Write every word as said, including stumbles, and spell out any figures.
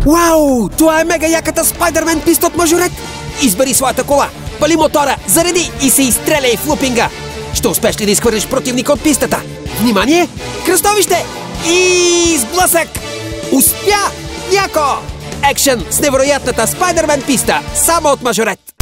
Вау! Това е мега яката Спайдермен писта от Мажорет! Избери своята кола, пали мотора, зареди и се изстреляй в лупинга! Ще успеш ли да изхвърлиш противника от пистата? Внимание! Кръстовище! И сблъсък! Успя! Яко! Екшън с невероятната Спайдермен писта! Само от Мажорет!